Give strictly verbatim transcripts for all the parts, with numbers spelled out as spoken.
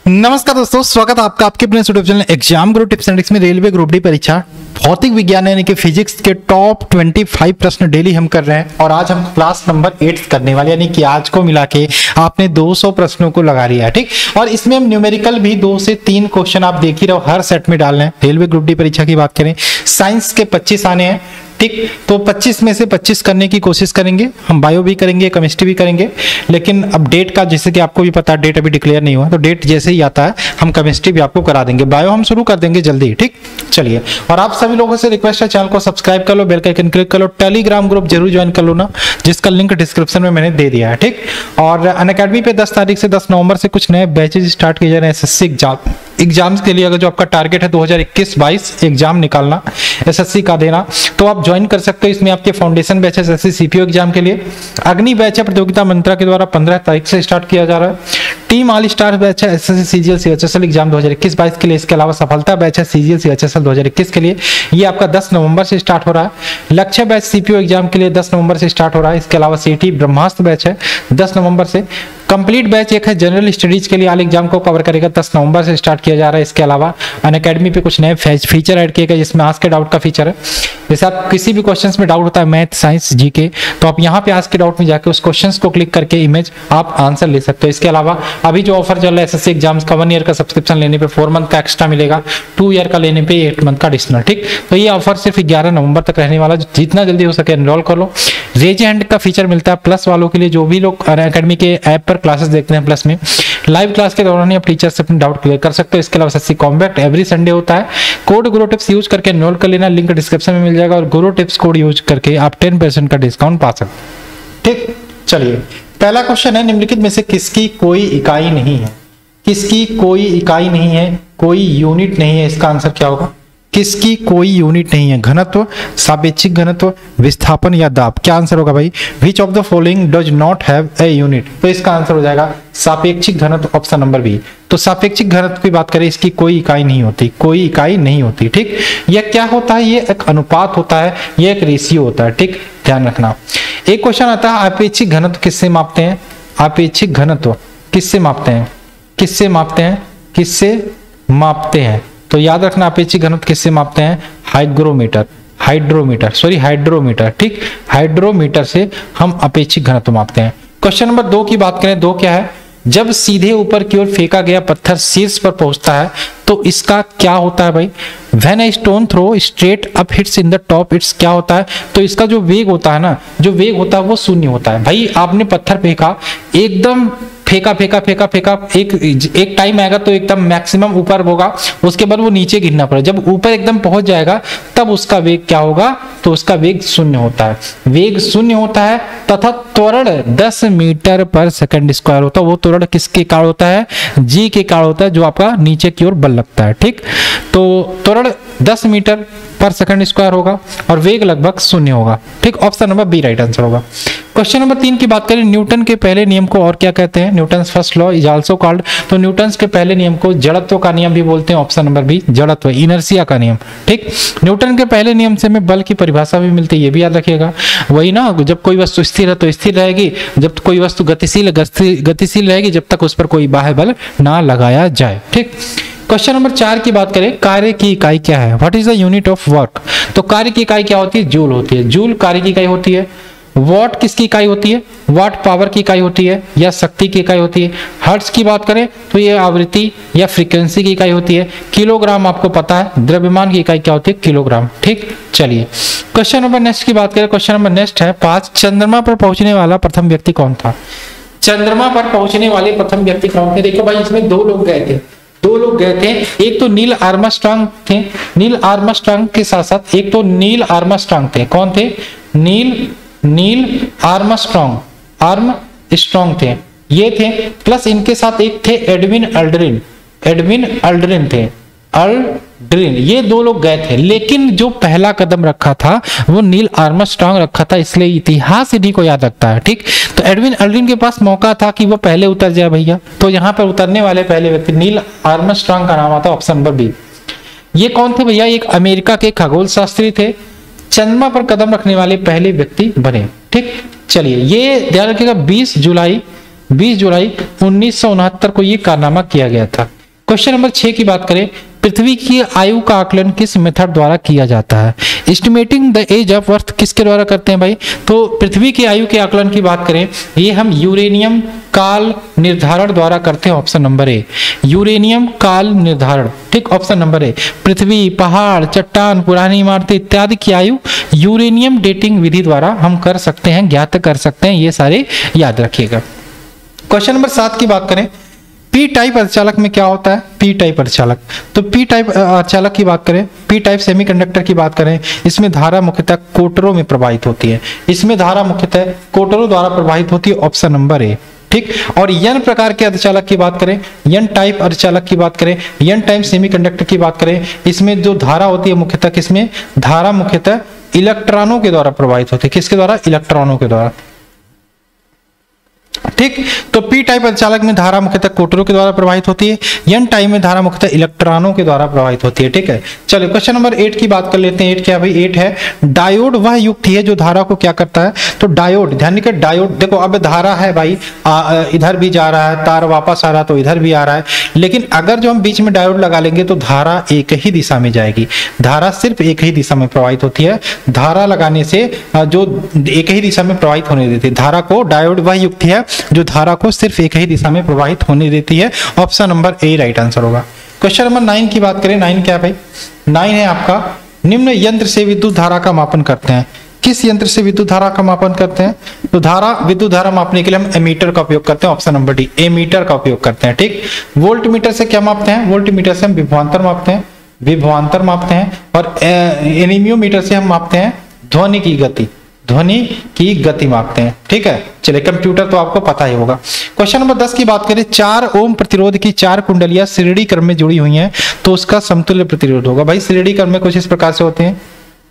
नमस्कार दोस्तों, स्वागत है आपका आपके अपने YouTube channel exam guru tips and tricks में। रेलवे ग्रुप डी परीक्षा भौतिक विज्ञान यानी कि फिजिक्स के टॉप पच्चीस प्रश्न डेली हम कर रहे हैं और आज हम क्लास नंबर आठ करने वाले, यानी कि आज को मिला के आपने दो सौ प्रश्नों को लगा लिया है। ठीक, और इसमें हम न्यूमेरिकल भी दो से तीन क्वेश्चन आप देख ही रहो हर सेट में डालने हैं। रेलवे ग्रुप डी परीक्षा की बात करें, साइंस के पच्चीस आने हैं। ठीक, तो पच्चीस में से पच्चीस करने की कोशिश करेंगे। हम बायो भी करेंगे, केमिस्ट्री भी करेंगे, लेकिन अब डेट का जैसे कि आपको भी पता है डेट अभी डिक्लेयर नहीं हुआ, तो डेट जैसे ही आता है हम केमिस्ट्री भी आपको करा देंगे। बायो हम शुरू कर देंगे जल्दी। ठीक, चलिए, और आप सभी लोगों से रिक्वेस्ट है चैनल को सब्सक्राइब कर लो, बेल का आइकन क्लिक कर लो, टेलीग्राम ग्रुप जरूर ज्वाइन कर लो ना, जिसका लिंक डिस्क्रिप्शन में मैंने दे दिया है। ठीक, और अनअकैडमी पे दस तारीख से दस नवंबर से कुछ नए बैचेज स्टार्ट किए जा रहे हैं एसएससी एग्जाम एग्जाम्स के लिए। अगर जो आपका टारगेट है दो हज़ार इक्कीस बाईस एग्जाम निकालना एसएससी का देना, तो आप ज्वाइन कर सकते हो। इसमें आपके फाउंडेशन बैच है एसएससी सीपीओ एग्जाम के लिए, अग्नि बैच है प्रतियोगिता मंत्रा के द्वारा पंद्रह तारीख से स्टार्ट किया जा रहा है, टीम ऑल स्टार बैच है एसएससी सीजीएल सीएचएसएल एग्जाम दो हज़ार इक्कीस बाईस के लिए, इसके अलावा सफलता बैच है सीजीएल सीएचएसएल दो हज़ार इक्कीस के लिए, ये आपका दस नवंबर से स्टार्ट हो रहा है। लक्ष्य बैच सीपीओ एग्जाम के लिए दस नवंबर से स्टार्ट हो रहा है। इसके अलावा सीटी ब्रह्मास्त्र बैच है दस नवंबर से। कंप्लीट बैच एक है जनरल स्टडीज के लिए, ऑल एग्जाम को कवर करेगा, दस नवंबर से स्टार्ट किया जा रहा है। इसके अलावा अनअकैडमी पे कुछ नए फीचर ऐड किए गए, जिसमें आज के डाउट का फीचर है। जैसे आप किसी भी क्वेश्चंस में डाउट होता है, मैथ साइंस जीके, तो आप यहाँ पे आज के डाउट में जाके उस क्वेश्चंस को क्लिक करके इमेज आप आंसर ले सकते हो। इसके अलावा अभी जो ऑफर चल रहा है एसएससी एग्जाम्स का, वन ईयर का सब्सक्रिप्शन लेने पे फोर मंथ का एक्स्ट्रा मिलेगा, टू ईयर का लेने पे एट मंथ का एडिशनल। ठीक, तो ये ऑफर सिर्फ ग्यारह नवंबर तक रहने वाला, जितना जल्दी हो सके एनरोल कर लो। रेज हैंड का फीचर मिलता है प्लस वालों के लिए, जो भी लोग अनअकैडमी के ऐप पर क्लासेस देखते हैं प्लस में, लाइव क्लास के दौरान ही आप टीचर से अपने डाउट क्लियर कर सकते हो। इसके अलावा एसएससी कॉम्बैक्ट एवरी संडे होता है। कोड गुरु टिप्स यूज करके एनरोल कर लेना, लिंक डिस्क्रिप्शन में मिल जाएगा, और गुरु टिप्स कोड यूज करके आप टेन परसेंट का डिस्काउंट पा सकते हैं। ठीक, चलिए, पहला क्वेश्चन है, निम्नलिखित में से किसकी कोई इकाई नहीं है? किसकी कोई इकाई नहीं है, कोई यूनिट नहीं है, इसका आंसर क्या होगा? किसकी कोई यूनिट नहीं है? घनत्व, सापेक्षिक घनत्व, विस्थापन या दाब? क्या आंसर होगा भाई? Which of the following does not have a unit? तो इसका आंसर हो जाएगा सापेक्षिक घनत्व, ऑप्शन नंबर बी। तो सापेक्षिक घनत्व की बात करें, इसकी कोई इकाई नहीं होती, कोई इकाई नहीं होती। ठीक, यह क्या होता है? ये एक अनुपात होता है, ये एक रेशियो होता है। ठीक, ध्यान रखना। एक क्वेश्चन आता है, आपेक्षिक घनत्व किससे मापते हैं? आपेक्षिक घनत्व किससे मापते हैं? किससे मापते हैं? किससे मापते हैं? तो याद रखना, आपेक्षिक घनत्व किससे मापते हैं? Hygrometer, hydrometer sorry hydrometer. ठीक, हाइड्रोमीटर से हम अपेक्षिक घनत्व मापते हैं। क्वेश्चन नंबर दो की बात करें, दो क्या है? जब सीधे ऊपर की ओर फेंका गया पत्थर शीर्ष पर पहुंचता है तो इसका क्या होता है भाई? When a stone throw straight up hits in the top, it's क्या होता है? तो इसका जो वेग होता है ना, जो वेग होता है वो शून्य होता है। भाई आपने पत्थर फेंका, एकदम फेंका फेंका फेंका फेंका, एक एक टाइम आएगा तो एकदम मैक्सिमम ऊपर होगा, उसके बाद वो नीचे गिरना पड़ेगा। जब ऊपर एकदम पहुंच जाएगा तब उसका वेग क्या होगा? तो उसका वेग शून्य होता है। वेग शून्य होता है तथा त्वरण दस मीटर पर सेकंड स्क्वायर होता है। वो त्वरण किसके कारण होता है? जी के कारण होता है, जो आपका नीचे की ओर बल लगता है। ठीक, तो त्वरण दस मीटर पर सेकंड स्क्वायर होगा और वेग लगभग शून्य होगा। ठीक, option number B right answer होगा। क्वेश्चन नंबर तीन की बात करें, न्यूटन के पहले नियम को और क्या कहते हैं? Newton's first law is also called, तो न्यूटन्स के पहले नियम को जड़त्व का नियम भी बोलते हैं। ऑप्शन नंबर बी जड़त्व, इनर्शिया का नियम। ठीक, न्यूटन के पहले नियम से हमें बल की परिभाषा भी मिलती है, ये भी याद रखिएगा। वही ना, जब कोई वस्तु स्थिर है तो स्थिर रहेगी, जब कोई वस्तु गतिशील गतिशील रहेगी जब तक उस पर कोई बाह्य बल ना लगाया जाए। ठीक, क्वेश्चन नंबर चार की बात करें, कार्य की इकाई क्या है? What is the unit of work? तो कार्य की इकाई क्या होती है? जूल होती है। जूल कार्य की इकाई होती है। वॉट किसकी इकाई होती है? वाट पावर की इकाई होती है या शक्ति की इकाई होती है। हर्ट्ज की बात करें तो ये आवृत्ति या फ्रीक्वेंसी की इकाई होती है। किलोग्राम आपको पता है, द्रव्यमान की इकाई क्या होती है? किलोग्राम। ठीक, चलिए क्वेश्चन नंबर नेक्स्ट की बात करें। क्वेश्चन नंबर नेक्स्ट है पांच, चंद्रमा पर पहुंचने वाला प्रथम व्यक्ति कौन था? चंद्रमा पर पहुंचने वाले प्रथम व्यक्ति कौन थे? देखो भाई, इसमें दो लोग गए थे, दो लोग गए थे। एक तो नील आर्मस्ट्रांग थे, नील आर्मस्ट्रांग के साथ साथ एक तो नील आर्मस्ट्रांग थे। कौन थे? Neil Neil Armstrong, Armstrong थे, ये थे। प्लस इनके साथ एक थे एडविन अल्ड्रिन, एडविन अल्ड्रिन थे, अल्ड्रिन। ये दो लोग गए थे, लेकिन जो पहला कदम रखा था वो नील आर्मस्ट्रांग रखा था, इसलिए इतिहास इन्हीं को याद रखता है। ठीक, तो एडविन अल्ड्रिन के पास मौका था कि वो पहले उतर जाए भैया, तो यहाँ पर उतरने वाले पहले व्यक्ति नील आर्मस्ट्रांग का नाम आता है, ऑप्शन नंबर बी। ये कौन थे भैया? एक अमेरिका के खगोल शास्त्री थे, चंद्रमा पर कदम रखने वाले पहले व्यक्ति बने। ठीक, चलिए ये ध्यान रखिएगा, बीस जुलाई बीस जुलाई उन्नीस सौ उनहत्तर को ये कारनामा किया गया था। क्वेश्चन नंबर छह की बात करें, पृथ्वी की आयु का आकलन किस मेथड द्वारा किया जाता है? Estimating the age of earth किसके द्वारा करते हैं भाई? तो पृथ्वी की आयु के आकलन की बात करें, ये हम यूरेनियम काल निर्धारण द्वारा करते हैं। ऑप्शन नंबर ए, यूरेनियम काल निर्धारण। ठीक, ऑप्शन नंबर ए। पृथ्वी, पहाड़, चट्टान, पुरानी इमारतें इत्यादि की आयु यूरेनियम डेटिंग विधि द्वारा हम कर सकते हैं, ज्ञात कर सकते हैं। ये सारे याद रखिएगा। क्वेश्चन नंबर सात की बात करें, पी टाइप अर्धचालक में क्या होता है? पी टाइप अर्धचालक, तो पी टाइप अर्धचालक की बात करें, पी टाइप सेमीकंडक्टर की बात करें, इसमें धारा मुख्यतः कोटरों में प्रवाहित होती है। इसमें धारा मुख्यतः कोटरों द्वारा प्रवाहित होती है। Option number A. ठीक, और एन प्रकार के अर्धचालक की बात करें, एन टाइप अर्धचालक की बात करें, एन टाइप सेमीकंडक्टर की बात करें, इसमें जो धारा होती है मुख्यतः किसमें? धारा मुख्यतः इलेक्ट्रॉनों के द्वारा प्रवाहित होती है। किसके द्वारा? इलेक्ट्रॉनों के द्वारा। ठीक, तो पी टाइप अर्धचालक में धारा मुख्यतः कोटरों के द्वारा प्रवाहित होती है, एन टाइप में धारा मुख्यतः इलेक्ट्रॉनों के द्वारा प्रवाहित होती है। ठीक है, चलिए क्वेश्चन नंबर एट की बात कर लेते हैं। एट क्या भाई? एट है, डायोड वह युक्ति है जो धारा को क्या करता है? तो डायोड, ध्यान रखिए, डायोड देखो, अब धारा है भाई, आ, इधर भी जा रहा है, तार वापस आ रहा है तो इधर भी आ रहा है, लेकिन अगर जो हम बीच में डायोड लगा लेंगे तो धारा एक ही दिशा में जाएगी। धारा सिर्फ एक ही दिशा में प्रवाहित होती है। धारा लगाने से जो एक ही दिशा में प्रवाहित होने देती है धारा को, डायोड वह युक्ति है जो धारा को सिर्फ एक ही दिशा में प्रवाहित होने देती है। Option number A right answer होगा। क्वेश्चन नंबर नाइन की बात करें, नाइन क्या भाई? नाइन है आपका, निम्न यंत्र से विद्युत धारा का मापन करते हैं। किस यंत्र से विद्युत धारा का मापन करते हैं? तो धारा, विद्युत धारा मापने के लिए हम एमीटर का उपयोग करते हैं। ऑप्शन नंबर डी, एमीटर का उपयोग करते हैं। ठीक, वोल्ट मीटर से क्या मापते हैं? वोल्ट मीटर से हम विभवांतर मापते हैं, विभवांतर मापते हैं, और एनीमियोमीटर से हम मापते हैं ध्वनि की गति, ध्वनि की गति मापते हैं। ठीक है, चलिए कंप्यूटर तो आपको पता ही होगा। क्वेश्चन नंबर दस की बात करें, चार ओम प्रतिरोध की चार कुंडलियां श्रेणी क्रम में जुड़ी हुई हैं, तो उसका समतुल्य प्रतिरोध होगा। भाई श्रेणी क्रम में कुछ इस प्रकार से होते हैं,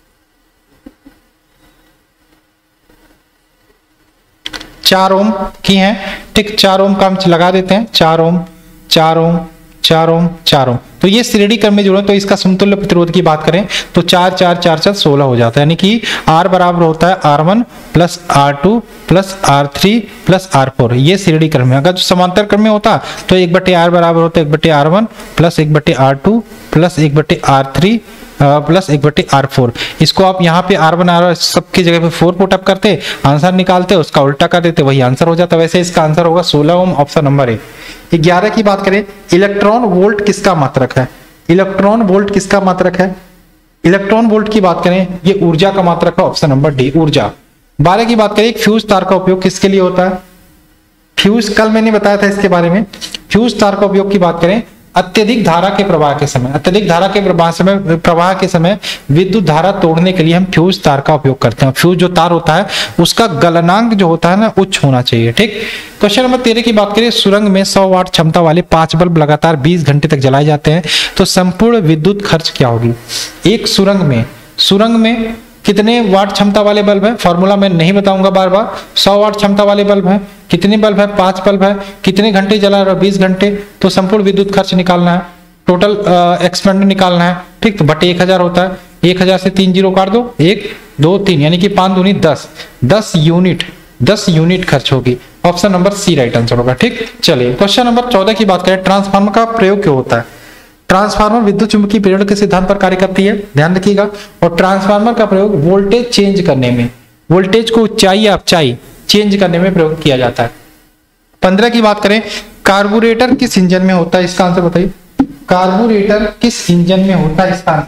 चार ओम की हैं। ठीक, चार ओम का हम लगा देते हैं, चार ओम, चार ओम, चार ओम, चार ओम, तो ये श्रेणी क्रम में जुड़े, तो इसका समतुल्य प्रतिरोध की बात करें तो चार चार चार चार सोलह हो जाता है, यानी कि R बराबर होता है R one plus R two plus R three plus R four. ये श्रेणी क्रम में। अगर समांतर क्रम में होता तो एक बटे आर बराबर होता है एक बटे आर वन प्लस एक बटे आर टू प्लस एक बटे आर थ्री प्लस एक बटे आर फोर। इसको आप यहाँ पे आर वन आर सबकी जगह पे फोर पुट अप करते, आंसर निकालते, उसका उल्टा कर देते, वही आंसर हो जाता। वैसे इसका आंसर होगा सोलह ओम। ऑप्शन नंबर ए। ग्यारह की बात करें, इलेक्ट्रॉन वोल्ट किसका मात्रक है? इलेक्ट्रॉन वोल्ट किसका मात्रक है? इलेक्ट्रॉन वोल्ट की बात करें, ये ऊर्जा का मात्रक है। ऑप्शन नंबर डी, ऊर्जा। बारह की बात करें, एक फ्यूज तार का उपयोग किसके लिए होता है? फ्यूज, कल मैंने बताया था इसके बारे में। फ्यूज तार का उपयोग की बात करें, अत्यधिक धारा के प्रवाह के समय, अत्यधिक धारा के प्रवाह समय प्रवाह के समय विद्युत धारा तोड़ने के लिए हम फ्यूज तार का उपयोग करते हैं। फ्यूज जो तार होता है उसका गलनांक जो होता है ना उच्च होना चाहिए। ठीक, क्वेश्चन नंबर तेरह की बात करें, सुरंग में सौ वाट क्षमता वाले पांच बल्ब लगातार बीस घंटे तक जलाए जाते हैं, तो संपूर्ण विद्युत खर्च क्या होगी? एक सुरंग में, सुरंग में कितने वाट क्षमता वाले बल्ब है? फॉर्मूला मैं नहीं बताऊंगा बार बार। सौ वाट क्षमता वाले बल्ब है, कितने बल्ब है? पांच बल्ब है, कितने घंटे जला रहा है? बीस घंटे, तो संपूर्ण विद्युत खर्च निकालना है, टोटल एक्सपेंड निकालना है। ठीक, तो बटे एक हजार होता है, एक हजार से तीन जीरो काट दो, एक दो तीन, यानी कि पांच दूनी दस, दस यूनिट, दस यूनिट खर्च होगी। Option number C right answer होगा। ठीक, चलिए क्वेश्चन नंबर चौदह की बात करें, ट्रांसफार्मर का प्रयोग क्यों होता है? ट्रांसफार्मर विद्युत चुंबकीय प्रेरण के सिद्धांत पर कार्य करती है, ध्यान रखिएगा। और ट्रांसफार्मर का प्रयोग वोल्टेज चेंज करने में, वोल्टेज को ऊंचाई या अपचाई चेंज करने में प्रयोग किया जाता है। पंद्रह की बात करें, कार्बोरेटर किस इंजन में होता है? इसका आंसर बताइए। कार्बोरेटर किस इंजन में होता है? इसका आंसर,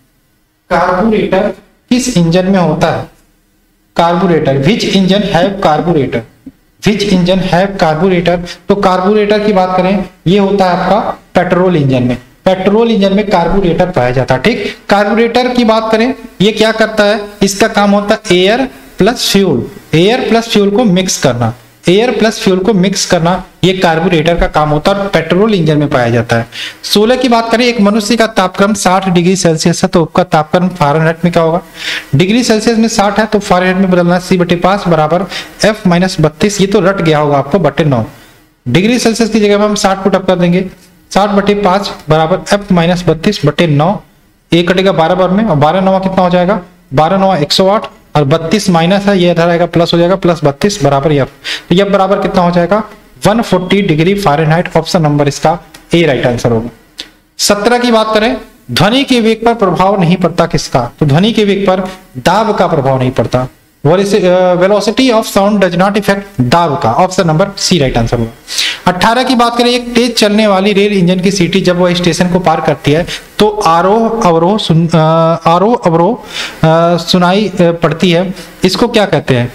कार्बोरेटर किस इंजन में होता है? Carburettor, which engine have carburettor, which engine have carburettor. तो कार्बोरेटर की बात करें, ये होता है आपका पेट्रोल इंजन में, पेट्रोल इंजन में कार्बोरेटर पाया जाता है। ठीक, कार्बोरेटर की बात करें, ये क्या करता है? इसका काम होता है air plus fuel, air plus fuel को मिक्स करना, एयर प्लस फ्यूल को मिक्स करना, ये कार्बोरेटर का काम होता है और पेट्रोल इंजन में पाया जाता है। सोलह की बात करें, एक मनुष्य का तापक्रम साठ डिग्री सेल्सियस है, तो उसका तापक्रम फारेनहाइट में क्या होगा? डिग्री सेल्सियस में साठ है तो फारेनहाइट में बदलना, सी बटे पांच बराबर एफ माइनस बत्तीस। ये तो रट गया होगा आपको, बटे नौ। डिग्री सेल्सियस की जगह में हम साठ पुट अप कर देंगे, साठ बटे पांच बराबर एफ माइनस बत्तीस बटे नौ, एक कटेगा बारह बार में, और बारह नवा कितना हो जाएगा? बारह नवा एक सौ आठ, और बत्तीस माइनस है, ये इधर आएगा प्लस हो जाएगा, प्लस बत्तीस बराबर एफ। तो एफ बराबर कितना हो जाएगा? एक सौ चालीस डिग्री फारेनहाइट। ऑप्शन नंबर इसका ए राइट आंसर होगा। सत्रह की बात करें, ध्वनि के वेग पर प्रभाव नहीं पड़ता किसका? तो ध्वनि के वेग पर दाब का प्रभाव नहीं पड़ता। Velocity of sound does not effect दाब का, option number C right answer होगा। अठारह की बात करें, एक तेज चलने वाली रेल इंजन की सीटी जब वह स्टेशन को पार करती है तो आरोह अवरोह सुन आरोह अवरोह सुनाई पड़ती है, इसको क्या कहते हैं?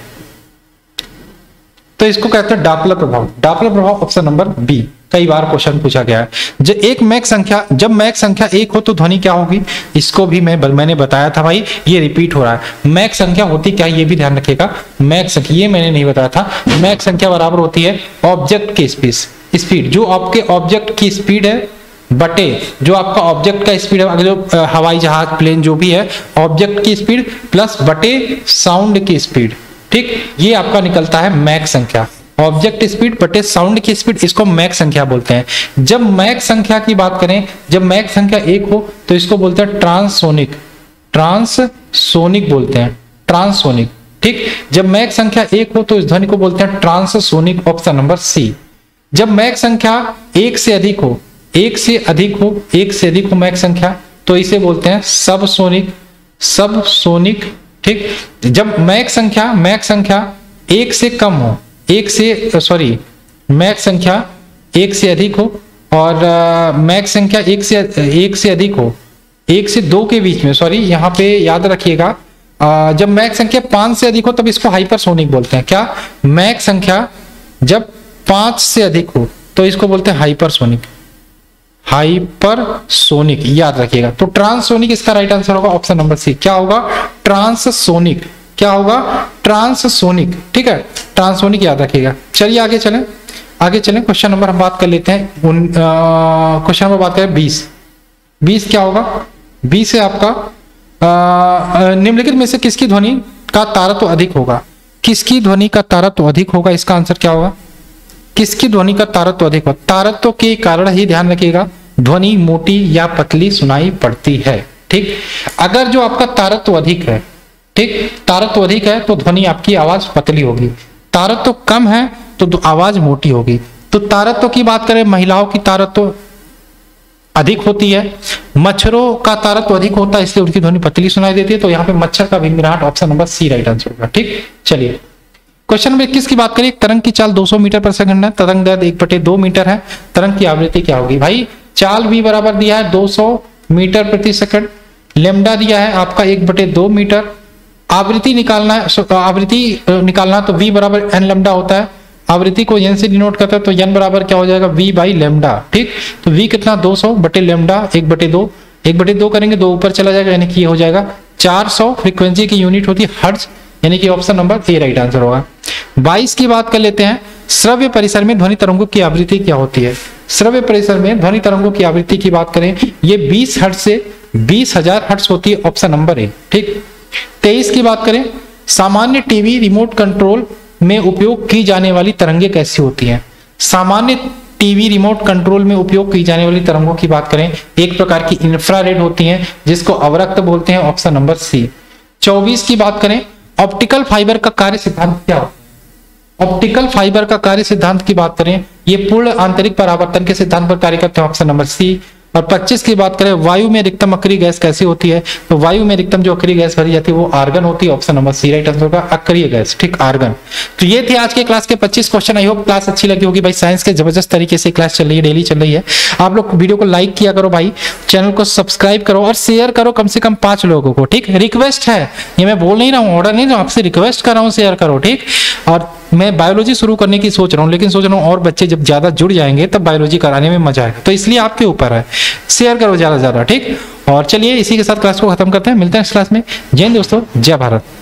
तो इसको कहते हैं डापलर प्रभाव। डापलर प्रभाव ऑप्शन नंबर बी, कई बार क्वेश्चन पूछा गया है। जब एक मैक संख्या जब मैक संख्या एक हो तो ध्वनि क्या होगी? इसको भी मैं मैंने बताया था भाई, ये रिपीट हो रहा है। मैक संख्या होती क्या, ये भी ध्यान रखिएगा। मैक संख्या ये मैंने नहीं बताया था। मैक संख्या बराबर होती है ऑब्जेक्ट की स्पीड स्पीड जो आपके ऑब्जेक्ट की स्पीड है बटे जो आपका ऑब्जेक्ट का स्पीड है, अगर जो हवाई जहाज प्लेन जो भी है, ऑब्जेक्ट की स्पीड प्लस बटे साउंड की स्पीड, ठीक, ये आपका निकलता है मैक संख्या। ऑब्जेक्ट स्पीड बटे साउंड की स्पीड, इसको मैक संख्या बोलते हैं। जब मैक संख्या की बात करें, जब मैक संख्या एक हो तो इसको बोलते हैं ट्रांससोनिक। ट्रांससोनिक बोलते हैं, ट्रांससोनिक, ठीक। जब मैक संख्या एक हो तो इस ध्वनि को बोलते हैं ट्रांससोनिक, ऑप्शन नंबर सी। जब मैक संख्या एक से अधिक हो एक से अधिक हो एक से अधिक हो मैक संख्या, तो इसे बोलते हैं सबसोनिक। सबसोनिक, ठीक। जब मैक संख्या मैक संख्या एक से कम हो एक से सॉरी मैक संख्या एक से अधिक हो और आ, मैक संख्या एक से एक से अधिक हो एक से दो के बीच में, सॉरी यहाँ पे याद रखिएगा, जब मैक संख्या पांच से अधिक हो तब इसको हाइपरसोनिक बोलते हैं। क्या? मैक संख्या जब पांच से अधिक हो तो इसको बोलते हैं हाइपरसोनिक। हाइपरसोनिक याद रखिएगा। तो ट्रांससोनिक इसका राइट आंसर होगा, ऑप्शन नंबर सी। क्या होगा? ट्रांससोनिक। क्या होगा? ट्रांससोनिक, ठीक है, ट्रांससोनिक याद रखिएगा। चलिए आगे चलें आगे चलें क्वेश्चन नंबर हम बात कर लेते हैं। क्वेश्चन नंबर बात करें बीस। बीस क्या होगा? बीस है आपका निम्नलिखित में से किसकी ध्वनि का तारत्व अधिक होगा? किसकी ध्वनि का तारत्व अधिक होगा? इसका आंसर क्या होगा? किसकी ध्वनि का तारत्व अधिक होगा? तारत्व के कारण ही ध्यान रखिएगा ध्वनि मोटी या पतली सुनाई पड़ती है, ठीक। अगर जो आपका तारत्व अधिक है, ठीक, तारत्व अधिक है तो ध्वनि आपकी आवाज पतली होगी। तारत्व कम है तो आवाज मोटी होगी। तो तारत्व की बात करें, महिलाओं की तारत्व अधिक होती है, मच्छरों का तारत्व अधिक होता है, इसलिए उनकी ध्वनि पतली सुनाई देती है। तो यहाँ पे मच्छर का भिंगराहट, option number C right answer होगा, ठीक। चलिए क्वेश्चन नंबर इक्कीस की बात करें। एक तरंग की चाल दो सौ मीटर पर सेकंड है, तरंग दैर्ध्य एक बटे दो मीटर है, तरंग की आवृत्ति क्या होगी? भाई चाल भी बराबर दिया है दो सौ मीटर प्रति सेकंड, लेमडा दिया है आपका एक बटे दो मीटर, आवृत्ति निकालना है, आवृत्ति निकालना तो v बराबर एन लेमडा होता है, आवृत्ति को n से डिनोट करता है तो n बराबर क्या हो जाएगा? v बाई लेमडा, ठीक। तो v कितना? दो सौ बटे लेमडा एक बटे दो, एक बटे दो करेंगे दो ऊपर चला जाएगा, यानी कि ये हो जाएगा चार सौ। फ्रीक्वेंसी की यूनिट होती है हर्ट्ज, यानी कि option number A right answer होगा। बाईस की बात कर लेते हैं। श्रव्य परिसर में ध्वनि तरंगों की आवृत्ति क्या होती है? श्रव्य परिसर में ध्वनि तरंगों की आवृत्ति की बात करें, ये बीस हर्ट्ज से बीस हजार हर्ट्ज होती है, ऑप्शन नंबर ए, ठीक। तेईस की बात करें, सामान्य टीवी रिमोट कंट्रोल में उपयोग की जाने वाली तरंगे कैसी होती हैं? सामान्य टीवी रिमोट कंट्रोल में उपयोग की जाने वाली तरंगों की बात करें, एक प्रकार की इंफ्रारेड होती हैं जिसको अवरक्त बोलते हैं, ऑप्शन नंबर सी। चौबीस की बात करें, ऑप्टिकल फाइबर का कार्य सिद्धांत क्या होता है? ऑप्टिकल फाइबर का कार्य सिद्धांत की बात करें, ये पूर्ण आंतरिक परावर्तन के सिद्धांत पर कार्य करते हैं, ऑप्शन नंबर सी। और पच्चीस की बात करें, वायु में अधिकतम अक्रिय गैस कैसी होती है? तो वायु में अधिकतम जो अक्रिय गैस भरी जाती है वो आर्गन होती है, option number C right answer होगा, अक्रिय गैस, ठीक, आर्गन। तो ये थे आज के क्लास के पच्चीस क्वेश्चन। आई होप क्लास अच्छी लगी होगी भाई, साइंस के जबरदस्त तरीके से क्लास चल रही है, डेली चल रही है। आप लोग वीडियो को लाइक किया करो भाई, चैनल को सब्सक्राइब करो और शेयर करो कम से कम पांच लोगों को, ठीक। रिक्वेस्ट है, ये मैं बोल नहीं रहा हूँ, ऑर्डर नहीं, आपसे रिक्वेस्ट कर रहा हूँ, शेयर करो, ठीक। और मैं बायोलॉजी शुरू करने की सोच रहा हूँ, लेकिन सोच रहा हूँ और बच्चे जब ज्यादा जुड़ जाएंगे तब बायोलॉजी कराने में मजा आएगा, तो इसलिए आपके ऊपर है, शेयर करो ज्यादा ज्यादा, ठीक। और चलिए इसी के साथ क्लास को खत्म करते हैं, मिलते हैं इस क्लास में। जय हिंद दोस्तों, जय भारत।